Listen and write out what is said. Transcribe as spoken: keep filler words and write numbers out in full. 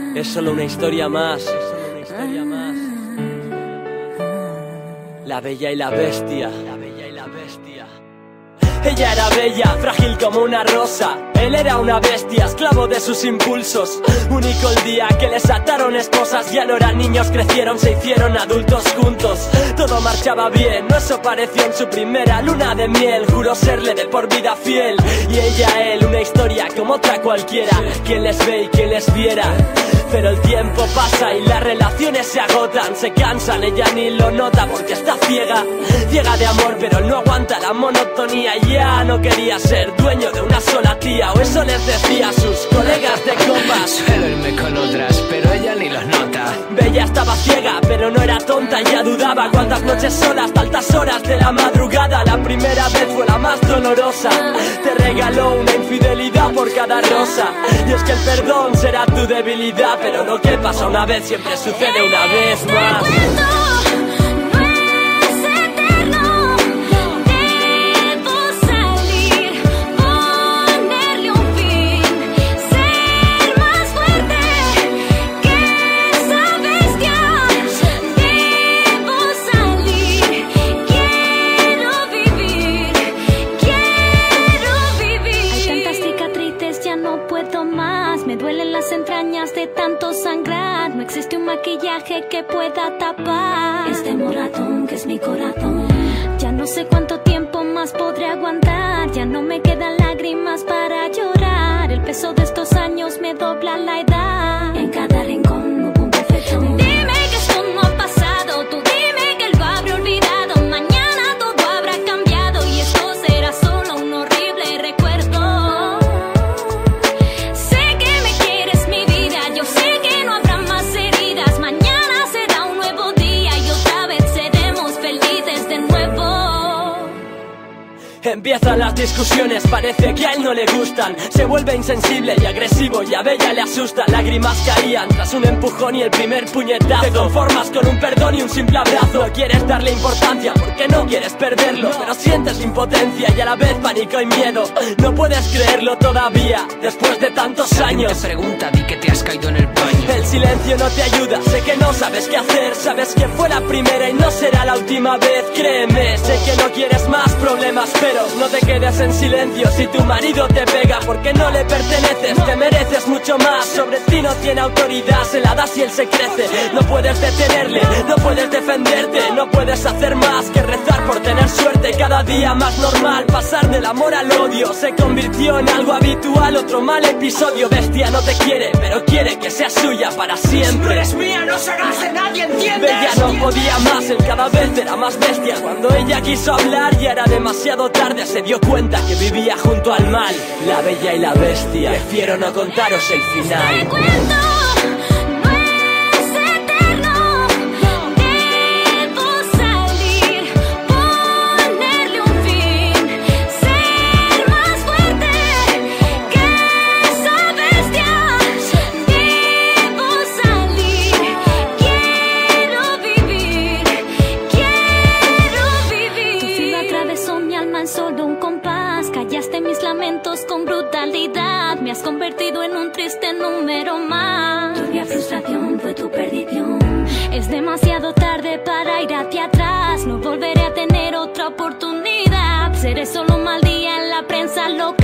Es solo una historia más. Es solo una historia más. La Bella y la Bestia. La Bella y la Bestia. Ella era bella, frágil como una rosa. Él era una bestia, esclavo de sus impulsos. Único el día que les ataron esposas. Ya no eran niños, crecieron, se hicieron adultos juntos. Todo marchaba bien, no eso pareció en su primera luna de miel. Juró serle de por vida fiel. Y ella a él, una historia como otra cualquiera. Quien les ve y quien les viera. Pero el tiempo pasa y las relaciones se agotan, se cansan, ella ni lo nota porque está ciega. Ciega de amor pero no aguanta la monotonía. Ya no quería ser dueño de una sola tía, o eso les decía a sus colegas de copas. Suelo irme con otras, pero ella ni los nota. Bella estaba ciega, pero no era tonta, ya dudaba. Cuántas noches solas, hasta altas horas de la madrugada. La primera vez fue la más dolorosa. Te regaló una infidelidad por cada rosa. Y es que el perdón será tu debilidad, pero lo que pasa una vez siempre sucede una vez más. Entrañas de tanto sangrar, no existe un maquillaje que pueda tapar este moratón que es mi corazón. Ya no sé cuánto tiempo más podré aguantar, ya no me quedan lágrimas para llorar. El peso de estos años me dobla la edad. En cada rincón hubo un perfecto. Dime que esto no ha pasado, tú dime que él lo habrá olvidado. Mañana todo habrá cambiado y esto será solo un horrible recuerdo. Empiezan las discusiones, parece que a él no le gustan. Se vuelve insensible y agresivo y a Bella le asusta. Lágrimas caían tras un empujón y el primer puñetazo. Te conformas con un perdón y un simple abrazo. No quieres darle importancia porque no quieres perderlo, pero sientes impotencia y a la vez pánico y miedo. No puedes creerlo todavía, después de tantos años. Te pregunta, di que te has caído en el baño. El silencio no te ayuda, sé que no sabes qué hacer. Sabes que fue la primera y no será la última vez. Créeme, sé que no quieres más problemas, pero no te quedes en silencio si tu marido te pega, porque no le perteneces, te mereces mucho más. Sobre ti no tiene autoridad, se la das y él se crece. No puedes detenerle, no puedes defenderte, no puedes hacer más que rezar por tener suerte. Cada día más normal, pasar del amor al odio se convirtió en algo habitual. Otro mal episodio, bestia no te quiere, pero quiere que seas suya para siempre. Si no eres mía, no serás de nadie, ¿entiendes? Bella no podía más, él cada vez era más bestia. Cuando ella quiso hablar ya era demasiado tarde. Se dio cuenta que vivía junto al mal. La Bella y la Bestia. Prefiero no contaros el final. Este cuento no es eterno. Debo salir, ponerle un fin, ser más fuerte que esa bestia. Debo salir, quiero vivir, quiero vivir. Tu filo atravesó mi alma en solo un compás. Callaste mis lamentos con brutalidad. Me has convertido en un triste número más. Tu única frustración fue tu perdición. Es demasiado tarde para ir hacia atrás. No volveré a tener otra oportunidad. Seré solo un mal día en la prensa local.